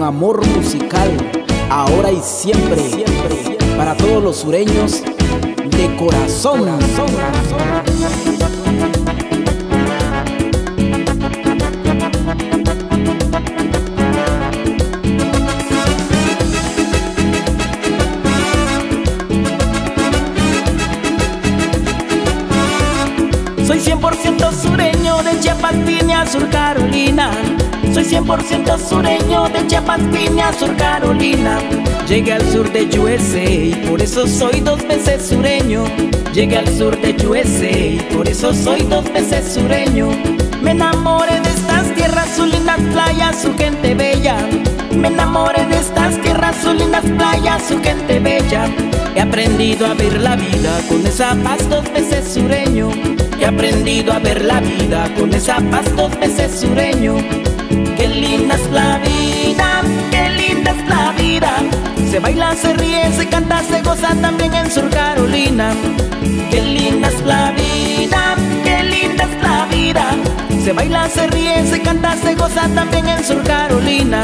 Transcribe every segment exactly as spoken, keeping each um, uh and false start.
con amor musical, ahora y siempre, siempre, para todos los sureños de corazón. corazón, corazón. Soy cien por ciento sureño de Chiapas, Piña, Sur Carolina. Soy cien por ciento sureño de Chiapas, Piña, Sur Carolina. Llegué al sur de U S A y por eso soy dos veces sureño. Llegué al sur de U S A y por eso soy dos veces sureño. Me enamoré de estas tierras, sus lindas playas, su gente bella. Me enamoré de estas tierras, sus lindas playas, su gente bella. He aprendido a ver la vida con esa paz, dos veces sureño. He aprendido a ver la vida con esa paz, dos veces sureño. Qué linda es la vida, qué linda es la vida. Se baila, se ríe, se canta, se goza también en Sur Carolina. Qué linda es la vida, qué linda es la vida. Se baila, se ríe, se canta, se goza también en Sur Carolina.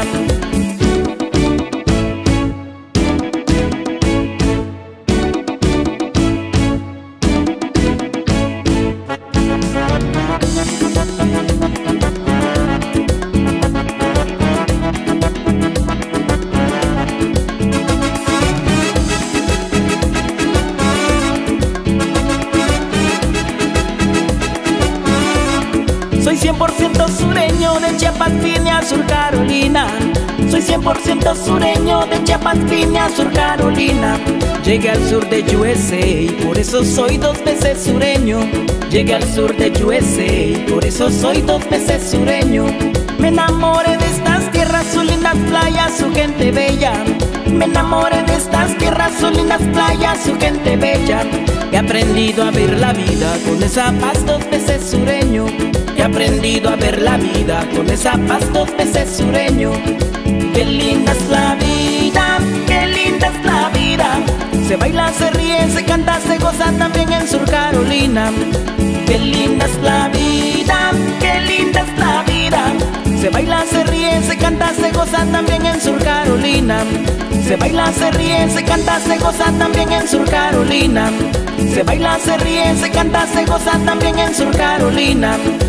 Soy cien por ciento sureño de Chiapas, Piña, Sur Carolina. Soy cien por ciento sureño de Chiapas, Piña, Sur Carolina. Llegué al sur de U S A y por eso soy dos veces sureño. Llegué al sur de U S A y por eso soy dos veces sureño. Me enamoré de estas tierras, sus lindas playas, su gente bella. Me enamoré de estas tierras, sus lindas playas, su gente bella. He aprendido a ver la vida con esa paz, dos veces sureño. He aprendido a ver la vida con esa paz, dos veces sureño. Qué linda es la vida, qué linda es la vida. Se baila, se ríe, se canta, se goza también en Sur Carolina. Qué linda es la vida, qué linda es la vida. Se baila, se ríe, se canta, se goza también en Sur Carolina. Se baila, se ríe, se canta, se goza también en Sur Carolina. Se baila, se ríe, se canta, se goza también en Sur Carolina.